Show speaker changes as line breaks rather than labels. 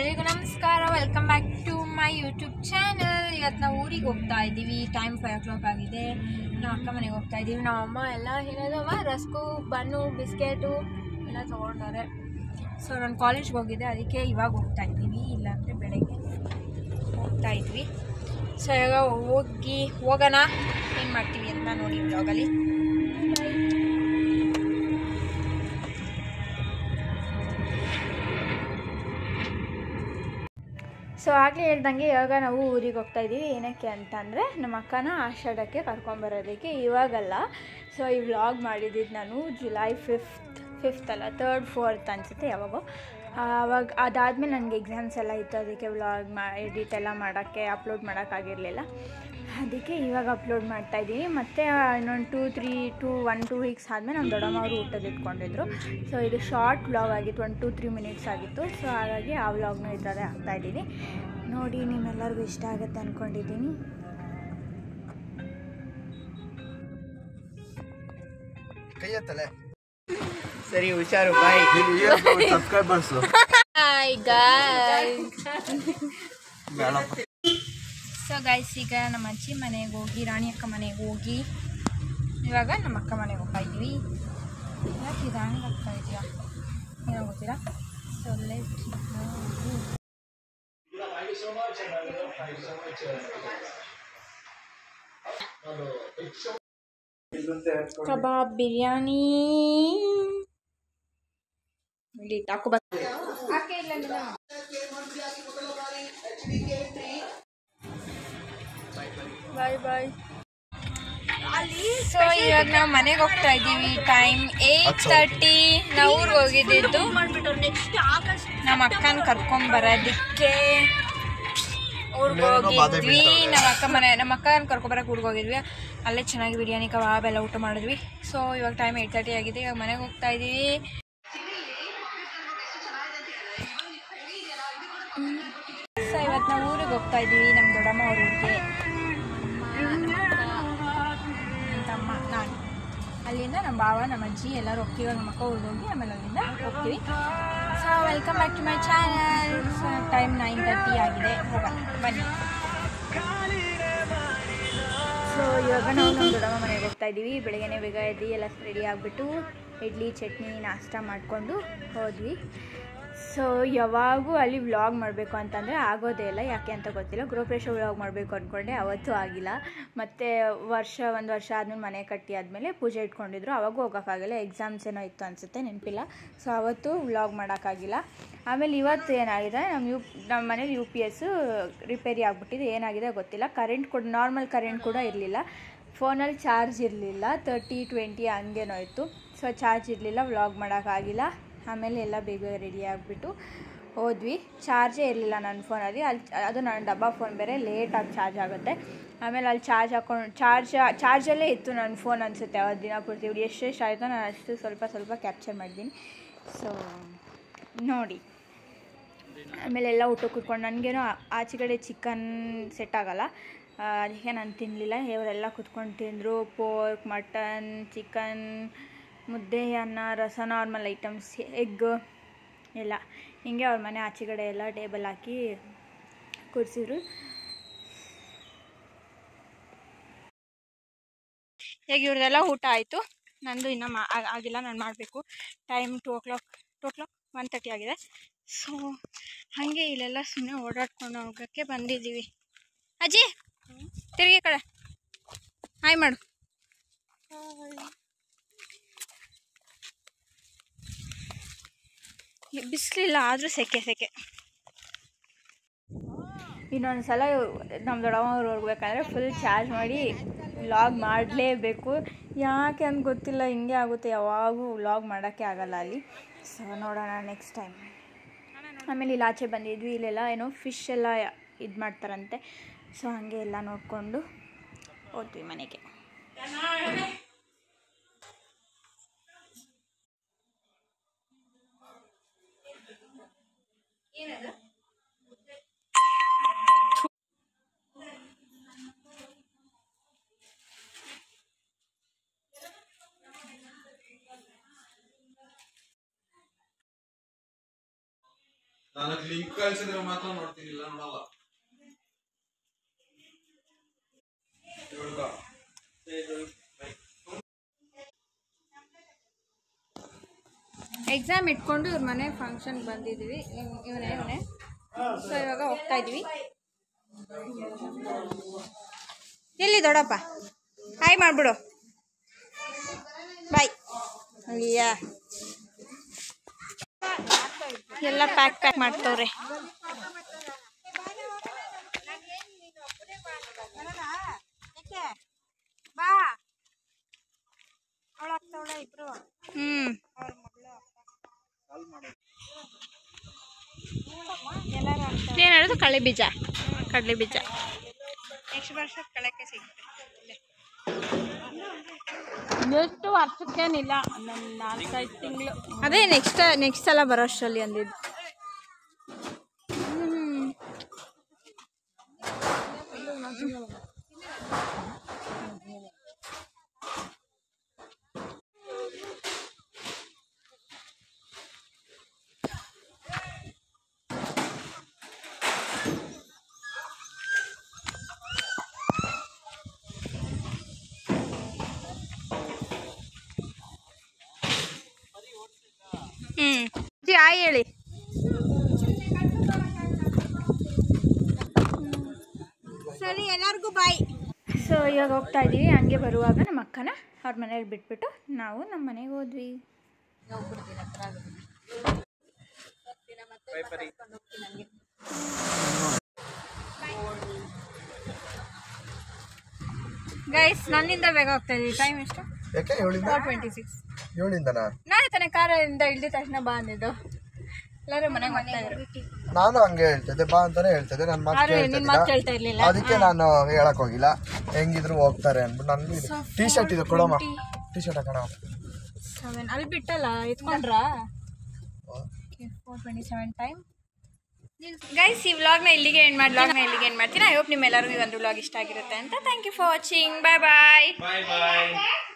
ಎಲ್ಲರಿಗೂ ನಮಸ್ಕಾರ. Welcome back to my YouTube channel. ಇವತ್ತು ನಾವು ಊರಿಗೆ ಹೋಗ್ತಾ ಇದ್ದೀವಿ. ಟೈಮ್ 5 o'clock ಆಗಿದೆ. ನಮ್ಮ ಅಕ್ಕ ಮನೆಗೆ ಹೋಗ್ತಾ ಇದ್ದೀವಿ. ನಮ್ಮ ಅಮ್ಮ ಎಲ್ಲ ಏನದವ ರಸ್ಕು, ಬನ್ನು, ಬಿಸ್ಕೆಟು ಎಲ್ಲ ತೊಗೊಂಡವ್ರೆ. ಸೊ ನಾನು ಕಾಲೇಜ್ಗೆ ಹೋಗಿದ್ದೆ, ಅದಕ್ಕೆ ಇವಾಗ ಹೋಗ್ತಾ ಇದ್ದೀವಿ. ಇಲ್ಲಾಂದರೆ ಬೆಳಗ್ಗೆ ಹೋಗ್ತಾ ಇದ್ವಿ. ಸೊ ಇವಾಗ ಹೋಗೋಣ, ಏನು ಮಾಡ್ತೀವಿ ಅಂತ ನೋಡಿ ಬ್ಲಾಗಲ್ಲಿ. ಸೊ ಆಗಲೇ ಹೇಳ್ದಂಗೆ ಇವಾಗ ನಾವು ಊರಿಗೆ ಹೋಗ್ತಾ ಇದ್ದೀವಿ. ಏನಕ್ಕೆ ಅಂತಂದರೆ ನಮ್ಮ ಅಕ್ಕನ ಆಷಾಢಕ್ಕೆ ಕರ್ಕೊಂಬರೋದಕ್ಕೆ. ಇವಾಗಲ್ಲ, ಸೊ ಈ ವ್ಲಾಗ್ ಮಾಡಿದ್ದಿದ್ದು ನಾನು ಜುಲೈ 5th ಅಲ್ಲ 3rd 4th ಅನಿಸುತ್ತೆ, ಯಾವಾಗೋ. ಆವಾಗ ಅದಾದಮೇಲೆ ನನಗೆ ಎಕ್ಸಾಮ್ಸ್ ಎಲ್ಲ ಇತ್ತು, ಅದಕ್ಕೆ ವ್ಲಾಗ್ ಎಡಿಟ್ ಎಲ್ಲ ಮಾಡೋಕ್ಕೆ ಅಪ್ಲೋಡ್ ಮಾಡೋಕ್ಕಾಗಿರಲಿಲ್ಲ. ಅದಕ್ಕೆ ಇವಾಗ ಅಪ್ಲೋಡ್ ಮಾಡ್ತಾಯಿದ್ದೀನಿ. ಮತ್ತು ಇನ್ನೊಂದು 1-2 ವೀಕ್ಸ್ ಆದಮೇಲೆ ನಮ್ಮ ದೊಡ್ಡಮ್ಮ ಅವರು ಊಟದ ಇಟ್ಕೊಂಡಿದ್ರು. ಸೊ ಇದು ಶಾರ್ಟ್ ವ್ಲಾಗ್ ಆಗಿತ್ತು, 1-2-3 ಮಿನಿಟ್ಸ್ ಆಗಿತ್ತು. ಸೊ ಹಾಗಾಗಿ ಆ ವ್ಲಾಗ್ನ ಈ ಥರ ಹಾಕ್ತಾಯಿದ್ದೀನಿ. ನೋಡಿ, ನಿಮ್ಮೆಲ್ಲರಿಗೂ ಇಷ್ಟ ಆಗುತ್ತೆ ಅಂದ್ಕೊಂಡಿದ್ದೀನಿ.
ಸರಿ, ಹುಷಾರು, bye.
Hi guys. So guys, ಈಗ ನಮ್ಮ ಅಜ್ಜಿ ಮನೆಗೆ ಹೋಗಿ, ರಾಣಿ ಅಕ್ಕ ಮನೆಗೆ ಹೋಗಿ, ಇವಾಗ ನಮ್ಮ ಅಕ್ಕ ಮನೆಗೆ ಹೋಗ್ತಾ ಇದ್ವಿ. ಯಾಕೆ ಇದು ಹಂಗೆ ಆಗ್ತಾ ಇದೆಯಾ ಏನೋ ಗೊತ್ತಿಲ್ಲ. ಸೊ ಕಬಾಬ್ ಬಿರಿಯಾನಿ ತಾಕು ಬಾಯ್ ಬಾಯ್. ಸೊ ಇವಾಗ ನಾವು ಮನೆಗೆ ಹೋಗ್ತಾ ಇದ್ದೀವಿ. ಟೈಮ್ 8:30. ನಾವು ಊರಿಗೆ ಹೋಗಿದ್ದು ನಮ್ಮ ಅಕ್ಕನ ಕರ್ಕೊಂಬರೋದಕ್ಕೆ ಊರಿಗೆ ಹೋಗಿದ್ವಿ. ನಮ್ಮ ಅಕ್ಕನ ಕರ್ಕೊಂಬರಕ್ಕೆ ಊರಿಗೆ ಹೋಗಿದ್ವಿ. ಅಲ್ಲೇ ಚೆನ್ನಾಗಿ ಬಿರಿಯಾನಿ ಕಬಾಬ್ ಎಲ್ಲ ಊಟ ಮಾಡಿದ್ವಿ. ಸೊ ಇವಾಗ ಟೈಮ್ 8:30 ಆಗಿದೆ. ಇವಾಗ ಮನೆಗೆ ಹೋಗ್ತಾ ಇದ್ದೀವಿ. ಸೊ ಇವತ್ತು ನಾವು ಊರಿಗೆ ಹೋಗ್ತಾ ಇದ್ದೀವಿ, ನಮ್ಮ ದೊಡ್ಡಮ್ಮ ಅವ್ರ ಊರಿಗೆ. ತಮ್ಮ, ನಾನು, ಅಲ್ಲಿಂದ ನಮ್ಮ ಭಾವ, ನಮ್ಮ ಅಜ್ಜಿ ಎಲ್ಲರೂ ಹೋಗ್ತೀವಿ. ನಮ್ಮ ಅಕ್ಕ ಊರಿಗೆ ಹೋಗಿ ಆಮೇಲೆ ಅಲ್ಲಿಂದ ಹೋಗ್ತೀವಿ. So welcome back to my channel. So time 9:30 ಆಗಿದೆ. ಹೋಗೋಣ ಬನ್ನಿ. ಸೊ ಇವಾಗ ನಾವು ನಮ್ಮ ದೊಡ್ಡಮ್ಮ ಮನೆಗೆ ಹೋಗ್ತಾ ಇದ್ದೀವಿ. ಬೆಳಗ್ಗೆ ಬೇಗ ಎದ್ದು ಎಲ್ಲ ರೆಡಿ ಆಗಿಬಿಟ್ಟು ಇಡ್ಲಿ ಚಟ್ನಿ ನಾಷ್ಟ ಮಾಡಿಕೊಂಡು ಹೋದ್ವಿ. ಸೊ ಯಾವಾಗೂ ಅಲ್ಲಿ ವ್ಲಾಗ್ ಮಾಡಬೇಕು ಅಂತಂದರೆ ಆಗೋದೇ ಇಲ್ಲ, ಯಾಕೆ ಅಂತ ಗೊತ್ತಿಲ್ಲ. ಗೃಹಪ್ರವೇಶ ವ್ಲಾಗ್ ಮಾಡಬೇಕು ಅಂದ್ಕೊಂಡೆ, ಅವತ್ತೂ ಆಗಿಲ್ಲ. ಮತ್ತು ಒಂದು ವರ್ಷ ಆದಮೇಲೆ ಮನೆ ಕಟ್ಟಿ ಆದಮೇಲೆ ಪೂಜೆ ಇಟ್ಕೊಂಡಿದ್ರು, ಅವಾಗೂ ಹೋಗೋಕ್ಕಾಗಿಲ್ಲ. ಎಕ್ಸಾಮ್ಸ್ ಏನೋ ಇತ್ತು ಅನಿಸುತ್ತೆ, ನೆನಪಿಲ್ಲ. ಸೊ ಅವತ್ತು ವ್ಲಾಗ್ ಮಾಡೋಕ್ಕಾಗಿಲ್ಲ. ಆಮೇಲೆ ಇವತ್ತು ಏನಾಗಿದೆ, ನಮ್ಮ ಮನೇಲಿ UPS ರಿಪೇರಿ ಆಗಿಬಿಟ್ಟಿದೆ. ಏನಾಗಿದೆ ಗೊತ್ತಿಲ್ಲ. ನಾರ್ಮಲ್ ಕರೆಂಟ್ ಕೂಡ ಇರಲಿಲ್ಲ. ಫೋನಲ್ಲಿ ಚಾರ್ಜ್ ಇರಲಿಲ್ಲ, 30-20 ಹಂಗೇನೋ ಇತ್ತು. ಸೊ ಚಾರ್ಜ್ ಇರಲಿಲ್ಲ, ವ್ಲಾಗ್ ಮಾಡೋಕ್ಕಾಗಿಲ್ಲ. ಆಮೇಲೆ ಎಲ್ಲ ಬೇಗ ರೆಡಿ ಆಗಿಬಿಟ್ಟು ಹೋದ್ವಿ. ಚಾರ್ಜೇ ಇರಲಿಲ್ಲ ನನ್ನ ಫೋನಲ್ಲಿ. ಅದು ನನ್ನ ಡಬ್ಬಾ ಫೋನ್ ಬೇರೆ, ಲೇಟಾಗಿ ಚಾರ್ಜ್ ಆಗುತ್ತೆ. ಆಮೇಲೆ ಅಲ್ಲಿ ಚಾರ್ಜ್ ಹಾಕೊಂಡು ಚಾರ್ಜಲ್ಲೇ ಇತ್ತು ನನ್ನ ಫೋನ್ ಅನಿಸುತ್ತೆ. ಅವತ್ತು ದಿನ ಪೂರ್ತಿ ಎಷ್ಟು ಆಯಿತೋ ನಾನು ಅಷ್ಟು ಸ್ವಲ್ಪ ಕ್ಯಾಪ್ಚರ್ ಮಾಡಿದ್ದೀನಿ. ಸೊ ನೋಡಿ, ಆಮೇಲೆ ಎಲ್ಲ ಊಟ ಕೂತ್ಕೊಂಡು, ನನಗೇನೋ ಆಚೆ ಕಡೆ ಚಿಕನ್ ಸೆಟ್ ಆಗೋಲ್ಲ, ಅದಕ್ಕೆ ನಾನು ತಿನ್ನಲಿಲ್ಲ. ಇವರೆಲ್ಲ ಕೂತ್ಕೊಂಡು ತಿಂದರು. ಪೋರ್ಕ್, ಮಟನ್, ಚಿಕನ್, ಮುದ್ದೆ, ಅನ್ನ, ರಸ, ನಾರ್ಮಲ್ ಐಟಮ್ಸ್, ಎಗ್ ಎಲ್ಲ ಹಿಂಗೆ ಅವ್ರ ಮನೆ ಆಚೆಗಡೆ ಎಲ್ಲ ಟೇಬಲ್ ಹಾಕಿ ಕೂರಿಸಿದ್ರು. ಈಗ ಇವ್ರದೆಲ್ಲ ಊಟ ಆಯಿತು. ನಂದು ಇನ್ನೂ ಆಗಿಲ್ಲ, ನಾನು ಮಾಡಬೇಕು. ಟೈಮ್ 2 o'clock 1:30 ಆಗಿದೆ. ಸೊ ಹಾಗೆ ಇಲ್ಲೆಲ್ಲ ಸುಮ್ಮನೆ ಓಡಾಡ್ಕೊಂಡು ಹೋಗೋಕ್ಕೆ ಬಂದಿದ್ದೀವಿ. ಅಜ್ಜಿ ತಿರುಗಿ ಕಡೆ ಹಾಯ್ ಮಾಡು. ಬಿಸಿಲಿಲ್ಲ, ಆದರೂ ಸೆಕೆ. ಇನ್ನೊಂದು ಸಲ ನಮ್ಮ ದೊಡ್ಡಮ್ಮವ್ರು ಹೋಗ್ಬೇಕಂದ್ರೆ ಫುಲ್ ಚಾರ್ಜ್ ಮಾಡಿ ವ್ಲಾಗ್ ಮಾಡಲೇಬೇಕು. ಯಾಕೆ ಅಂತ ಗೊತ್ತಿಲ್ಲ, ಹಿಂಗೆ ಆಗುತ್ತೆ. ಯಾವಾಗೂ ವ್ಲಾಗ್ ಮಾಡೋಕ್ಕೆ ಆಗಲ್ಲ ಅಲ್ಲಿ. ಸೊ ನೋಡೋಣ ನೆಕ್ಸ್ಟ್ ಟೈಮ್. ಆಮೇಲೆ ಇಲ್ಲಿ ಆಚೆ ಬಂದಿದ್ವಿ. ಇಲ್ಲೆಲ್ಲ ಏನೋ ಫಿಶ್ ಎಲ್ಲ ಇದು ಮಾಡ್ತಾರಂತೆ. ಸೊ ಹಾಗೆ ಎಲ್ಲ ನೋಡಿಕೊಂಡು ಹೋದ್ವಿ ಮನೆಗೆ. ಏನದು
ನಾಲ್ಕು ಲಿಂಕ್ ಕಳ್ಸಿದ್ರೆ ಮಾತ್ರ ನೋಡ್ತೀನಿ, ಇಲ್ಲ ನೋಡಲ್ಲ.
ಎಕ್ಸಾಮ್ ಇಟ್ಕೊಂಡು ಇವ್ರ ಮನೆ ಫಂಕ್ಷನ್ಗೆ ಬಂದಿದ್ದೀವಿ. ಇವನೇ ಸೊ ಇವಾಗ ಹೋಗ್ತಾ ಇದ್ವಿ. ಎಲ್ಲಿ ದೊಡ್ಡಪ್ಪ? ಹಾಯ್ ಮಾಡಿಬಿಡು. ಬಾಯ್. ಅಯ್ಯ ಎಲ್ಲ ಪ್ಯಾಕ್ ಮಾಡ್ತವ್ರೆ. ಏನು ಹೇಳೋದು? ಕಡಲೆ ಬೀಜ ನೆಕ್ಸ್ಟ್ ವರ್ಷ ಕಳಕ್ಕೆ ಸಿಗುತ್ತೆ. ಎಷ್ಟು ವರ್ಷಕ್ಕೇನಿಲ್ಲ, ಒಂದು 4-5 ತಿಂಗಳು. ಅದೇ ನೆಕ್ಸ್ಟ್ ಸಲ ಬರೋ ಅಷ್ಟರಲ್ಲಿ ಅಂದಿದ್ದು. ಆಯ್ ಹೇಳಿ. ಸರಿ, ಎಲ್ಲರಿಗೂ ಬಾಯ್. ಸೊ ಇವಾಗ ಹೋಗ್ತಾ ಇದ್ದೀವಿ. ಹಂಗೆ ಬರುವಾಗ ನಮ್ಮ ಅಕ್ಕನ ಅವ್ರ ಮನೇಲಿ ಬಿಟ್ಬಿಟ್ಟು ನಾವು ನಮ್ಮ ಮನೆಗೆ ಹೋದ್ವಿ. ಗೈಸ್, ನನ್ನಿಂದ ಬೇಗ ಹೋಗ್ತಾ ಇದೀವಿ. ಟೈಮ್ ಎಷ್ಟು? 4:26. ನಾನೇ ತಾನೇ ಕಾರಿಂದ ಇಳಿದ ತಕ್ಷಣ ಬಾ ಅಂದಿದ್ದು. ಎಲ್ಲರೂ ಮನೆಗೆ ಹೋಗ್ತಾ ಇದ್ರು.
ನಾನು ಹಂಗೆ ಹೇಳ್ತಿದ್ದೆ, ಬಾ ಅಂತಾನೆ ಹೇಳ್ತಿದ್ದೆ. ನನ್ನ ಮಾತು
ಕೇಳ್ತಾ ಇರ್ಲಿಲ್ಲ,
ಅದಕ್ಕೆ ನಾನು ಹೇಳಕ್ ಹೋಗಿಲ್ಲ. ಹೆಂಗಿದ್ರು ಹೋಗ್ತಾರೆ ಅನ್ಬಿಟ್ಟು. ನನ್ಗೆ ಟೀ ಶರ್ಟ್ ಇದೆ, ಕೊಡಮ್ಮ. ಟೀ ಶರ್ಟ್ ಹಾಕೋಣ.
7 ಅಲ್ಲಿ ಬಿಟ್ಟಲ್ಲ, ಎತ್ಕೊಂಡ್ರ? 4:27 ಟೈಮ್. ಗೈಸ್, ಈ ವ್ಲಾಗ್ನ ಇಲ್ಲಿಗೆ ಎಂಡ್ ಮಾಡ್ತೀನಿ. ಐ ಹೋಪ್ ನಿಮ್ಮೆಲ್ಲರಿಗೂ ಈ ಒಂದು ವ್ಲಾಗ್ ಇಷ್ಟ ಆಗಿರುತ್ತೆ ಅಂತ. Thank you for watching. Bye bye.